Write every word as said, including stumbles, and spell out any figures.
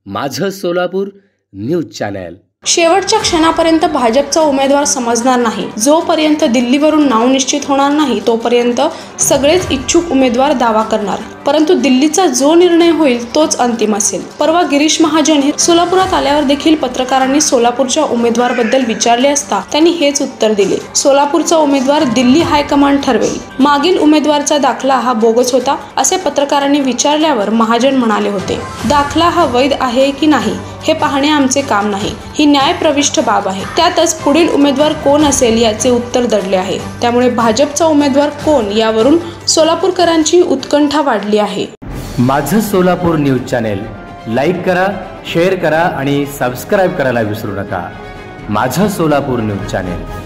माझं Solapur news channel. शेवटच्या क्षणापर्यंत भाजपचा उमेदवार समजणार नाही। जोपर्यंत दिल्लीवरून नाव निश्चित होणार नाही तोपर्यंत सगळेच इच्छुक उमेदवार दावा करणार, परंतु दिल्लीचा जो निर्णय होईल तोच अंतिम असेल। परवा गिरीश महाजन हे सोलापुरात आल्यावर देखील पत्रकारांनी सोलापूरच्या उमेदवाराबद्दल विचारले असता त्यांनी हेच उत्तर दिले, सोलापूरचा उमेदवार दिल्ली हायकमांड ठरवेल। मागील उमेदवाराचा दाखला हा बोगस होता असे पत्रकारांनी विचारल्यावर महाजन म्हणाले होते, दाखला हा वैध आहे की नाही हे पाहणे आमचे काम नाही, ही न्यायप्रविष्ट बाब आहे। त्यातच पुढील उमेदवार कोण असेल याचे उत्तर दडले आहे। त्यामुळे भाजपचा उमेदवार कोण यावरून सोलापूरकरांची उत्कंठा वाढली आहे। माझं सोलापूर न्यूज चॅनल लाईक करा, शेअर करा आणि सबस्क्राइब करायला विसरू नका। माझं सोलापूर न्यूज चॅनल।